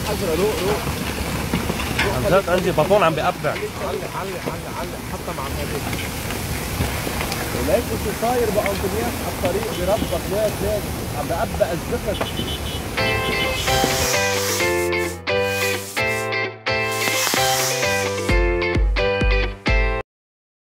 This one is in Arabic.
حذرة روق عن عندي بطون عم بقبع. علق حتى مع الهدف. وليك شو صاير بأنطونياس على الطريق بربك ليك عم بقبع الزفت.